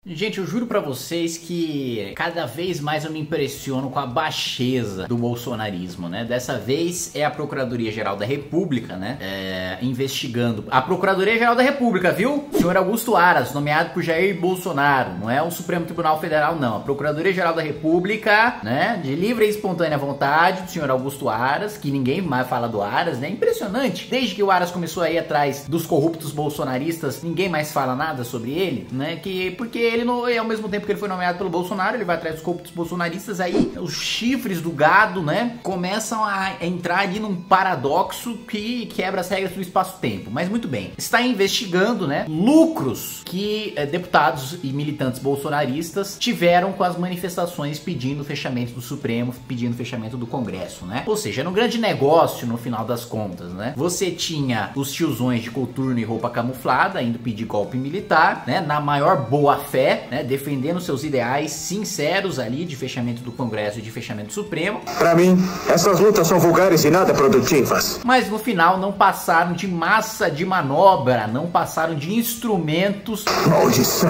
Gente, eu juro pra vocês que cada vez mais eu me impressiono com a baixeza do bolsonarismo, né? Dessa vez é a Procuradoria-Geral da República, né? Investigando. A Procuradoria-Geral da República, viu? Senhor Augusto Aras, nomeado por Jair Bolsonaro. Não é o Supremo Tribunal Federal, não. A Procuradoria-Geral da República, né? De livre e espontânea vontade do senhor Augusto Aras, que ninguém mais fala do Aras, né? Impressionante. Desde que o Aras começou a ir atrás dos corruptos bolsonaristas, ninguém mais fala nada sobre ele, né? Porque ele não, ao mesmo tempo que ele foi nomeado pelo Bolsonaro, ele vai atrás dos corruptos bolsonaristas, aí os chifres do gado, né, começam a entrar ali num paradoxo que quebra as regras do espaço-tempo. Mas muito bem, está investigando, né, lucros que deputados e militantes bolsonaristas tiveram com as manifestações pedindo o fechamento do Supremo, pedindo o fechamento do Congresso, né? Ou seja, era um grande negócio no final das contas, né? Você tinha os tiozões de coturno e roupa camuflada indo pedir golpe militar, né, na maior boa-fé, né, defendendo seus ideais sinceros ali de fechamento do Congresso e de fechamento do Supremo. Para mim, essas lutas são vulgares e nada produtivas. Mas no final não passaram de massa de manobra, não passaram de instrumentos. Maldição!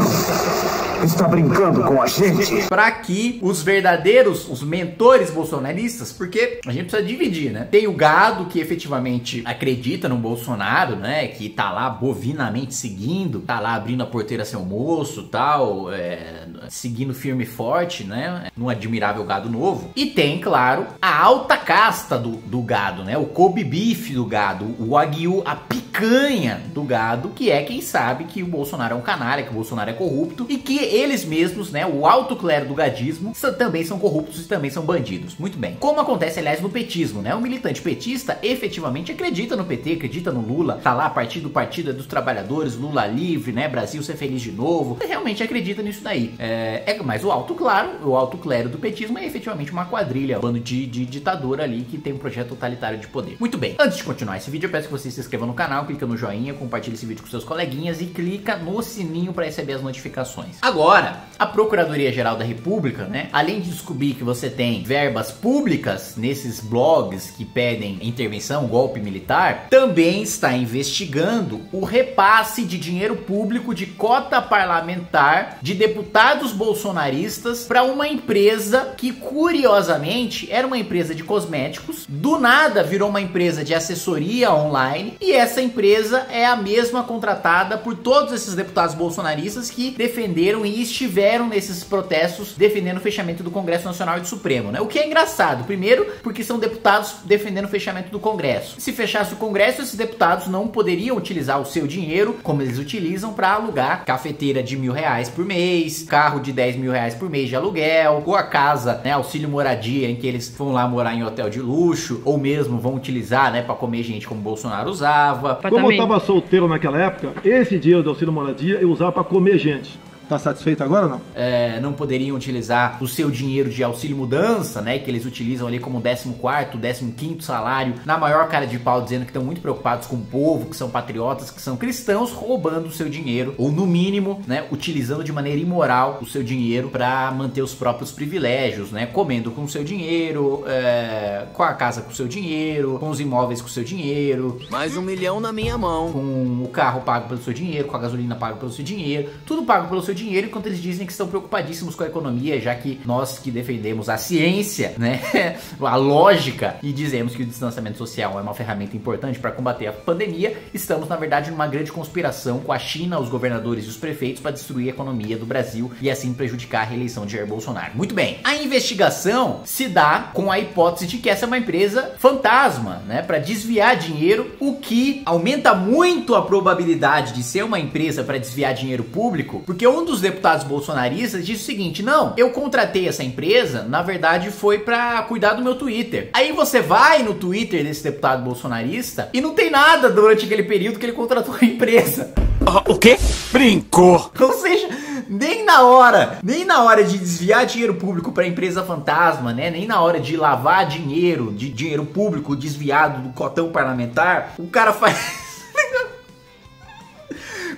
Está brincando com a gente? Para que os verdadeiros, os mentores bolsonaristas, porque a gente precisa dividir, né? Tem o gado que efetivamente acredita no Bolsonaro, né? Que tá lá bovinamente seguindo, tá lá abrindo a porteira a seu moço, tal, seguindo firme e forte, né? Num admirável gado novo. E tem, claro, a alta casta do gado, né? O Kobe beef do gado, o Wagyu, a picanha do gado, que é quem sabe que o Bolsonaro é um canalha, que o Bolsonaro é corrupto e que eles mesmos, né, o alto clero do gadismo, também são corruptos e também são bandidos. Muito bem. Como acontece, aliás, no petismo, né? O militante petista efetivamente acredita no PT, acredita no Lula, tá lá, partido é dos trabalhadores, Lula livre, né? Brasil ser feliz de novo. Ele realmente acredita nisso daí. Mas o alto clero do petismo é efetivamente uma quadrilha, um bando de ditador ali que tem um projeto totalitário de poder. Muito bem. Antes de continuar esse vídeo, eu peço que você se inscreva no canal, clica no joinha, compartilhe esse vídeo com seus coleguinhas e clica no sininho para receber as notificações. Agora, a Procuradoria-Geral da República, né, além de descobrir que você tem verbas públicas nesses blogs que pedem intervenção, golpe militar, também está investigando o repasse de dinheiro público de cota parlamentar de deputados bolsonaristas para uma empresa que, curiosamente, era uma empresa de cosméticos, do nada virou uma empresa de assessoria online, e essa empresa é a mesma contratada por todos esses deputados bolsonaristas que defenderam e estiveram nesses protestos defendendo o fechamento do Congresso Nacional e do Supremo, né? O que é engraçado, primeiro, porque são deputados defendendo o fechamento do Congresso. Se fechasse o Congresso, esses deputados não poderiam utilizar o seu dinheiro, como eles utilizam, para alugar cafeteira de R$1.000 por mês, carro de R$10.000 por mês de aluguel, ou a casa, né, auxílio moradia, em que eles vão lá morar em hotel de luxo, ou mesmo vão utilizar, né, para comer gente como o Bolsonaro usava. Como eu tava solteiro naquela época, esse dinheiro do auxílio moradia eu usava para comer gente. Tá satisfeito agora ou não? Não poderiam utilizar o seu dinheiro de auxílio mudança, né? Que eles utilizam ali como 14º, 15º salário, na maior cara de pau, dizendo que estão muito preocupados com o povo, que são patriotas, que são cristãos, roubando o seu dinheiro, ou no mínimo, né, utilizando de maneira imoral o seu dinheiro para manter os próprios privilégios, né? Comendo com o seu dinheiro, com a casa com o seu dinheiro, com os imóveis com o seu dinheiro. Mais R$1 milhão na minha mão. Com o carro pago pelo seu dinheiro, com a gasolina paga pelo seu dinheiro, tudo pago pelo seu dinheiro, enquanto eles dizem que estão preocupadíssimos com a economia, já que nós que defendemos a ciência, né, a lógica, e dizemos que o distanciamento social é uma ferramenta importante para combater a pandemia, estamos na verdade numa grande conspiração com a China, os governadores e os prefeitos para destruir a economia do Brasil e assim prejudicar a reeleição de Jair Bolsonaro. Muito bem, a investigação se dá com a hipótese de que essa é uma empresa fantasma, né, para desviar dinheiro, o que aumenta muito a probabilidade de ser uma empresa para desviar dinheiro público, porque um dos deputados bolsonaristas disse o seguinte: não, eu contratei essa empresa, na verdade foi pra cuidar do meu Twitter. Aí você vai no Twitter desse deputado bolsonarista e não tem nada durante aquele período que ele contratou a empresa. O quê? Brincou! Ou seja, nem na hora de desviar dinheiro público para empresa fantasma, né? Nem na hora de lavar dinheiro público desviado do cotão parlamentar, o cara faz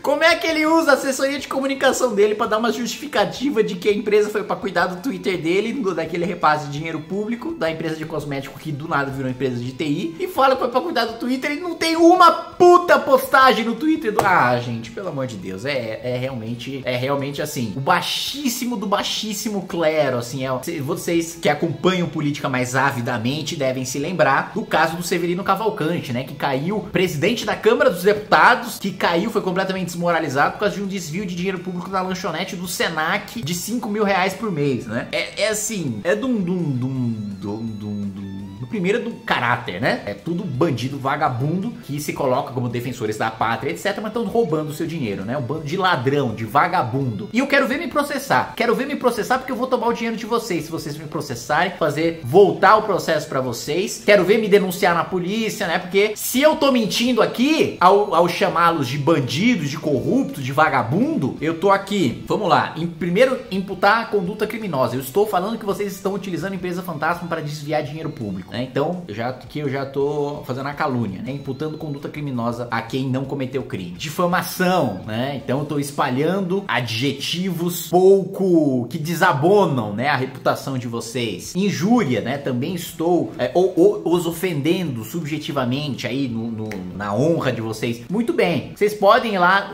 Como é que ele usa a assessoria de comunicação dele pra dar uma justificativa de que a empresa foi pra cuidar do Twitter dele, daquele repasse de dinheiro público da empresa de cosmético que do nada virou empresa de TI, e fala que foi pra cuidar do Twitter e não tem uma puta postagem no Twitter do... Ah, gente, pelo amor de Deus, é realmente assim, o baixíssimo do baixíssimo clero, assim, vocês que acompanham política mais avidamente devem se lembrar do caso do Severino Cavalcante, né, que caiu, presidente da Câmara dos Deputados, que caiu, foi completamente desmoralizado por causa de um desvio de dinheiro público da lanchonete do Senac de 5 mil reais por mês, né, assim, primeiro do caráter, né? É tudo bandido vagabundo que se coloca como defensores da pátria, etc, mas estão roubando o seu dinheiro, né? Um bando de ladrão, de vagabundo. E eu quero ver me processar. Quero ver me processar porque eu vou tomar o dinheiro de vocês. Se vocês me processarem, fazer voltar o processo pra vocês. Quero ver me denunciar na polícia, né? Porque se eu tô mentindo aqui ao chamá-los de bandidos, de corruptos, de vagabundo, eu tô aqui. Vamos lá. Primeiro, imputar a conduta criminosa. Eu estou falando que vocês estão utilizando a empresa fantasma para desviar dinheiro público, né? Então, eu já tô fazendo a calúnia, né? Imputando conduta criminosa a quem não cometeu crime. Difamação, né? Então, eu tô espalhando adjetivos pouco que desabonam, né, a reputação de vocês. Injúria, né? Também estou os ofendendo subjetivamente aí na honra de vocês. Muito bem. Vocês podem ir lá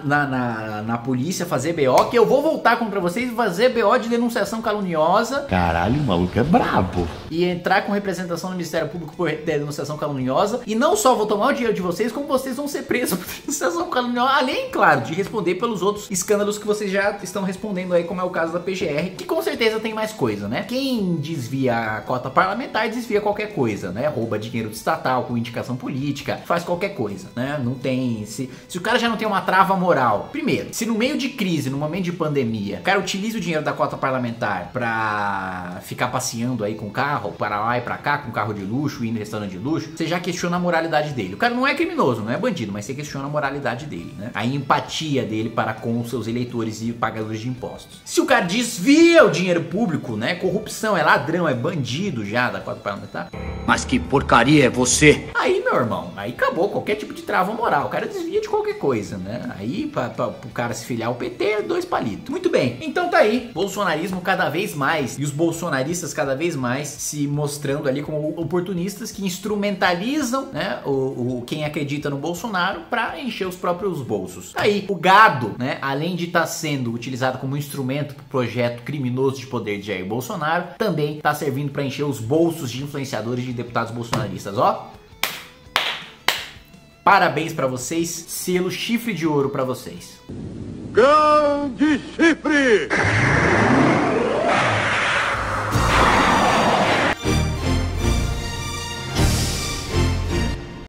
na polícia fazer BO, que eu vou voltar contra vocês e fazer BO de denunciação caluniosa. Caralho, o maluco é brabo. E entrar com representação no Ministério Público por denunciação caluniosa. E não só vou tomar o dinheiro de vocês, como vocês vão ser presos por denunciação caluniosa. Além, claro, de responder pelos outros escândalos que vocês já estão respondendo aí, como é o caso da PGR, que com certeza tem mais coisa, né? Quem desvia a cota parlamentar desvia qualquer coisa, né? Rouba dinheiro de estatal com indicação política, faz qualquer coisa, né? Não tem... Se o cara já não tem uma trava moral... Primeiro, se no meio de crise, no momento de pandemia, o cara utiliza o dinheiro da cota parlamentar pra ficar passeando aí com o carro, para lá e pra cá, com carro de luxo, indo em restaurante de luxo, você já questiona a moralidade dele. O cara não é criminoso, não é bandido, mas você questiona a moralidade dele, né? A empatia dele para com os seus eleitores e pagadores de impostos. Se o cara desvia o dinheiro público, né? Corrupção, é ladrão, é bandido já da cota parlamentar. Mas que porcaria é você? Aí, meu irmão, aí acabou qualquer tipo de trava moral. O cara desvia de qualquer coisa, né? Aí, pro cara se filiar ao PT, 2 palitos. Muito bem, então tá aí. Bolsonarismo cada vez mais, e os bolsonaristas cada vez mais se mostrando ali como oportunistas que instrumentalizam, né, quem acredita no Bolsonaro para encher os próprios bolsos. Tá aí, o gado, né, além de estar sendo utilizado como instrumento pro projeto criminoso de poder de Jair Bolsonaro, também tá servindo para encher os bolsos de influenciadores e de deputados bolsonaristas, ó. Parabéns para vocês, selo chifre de ouro para vocês. Grande chifre!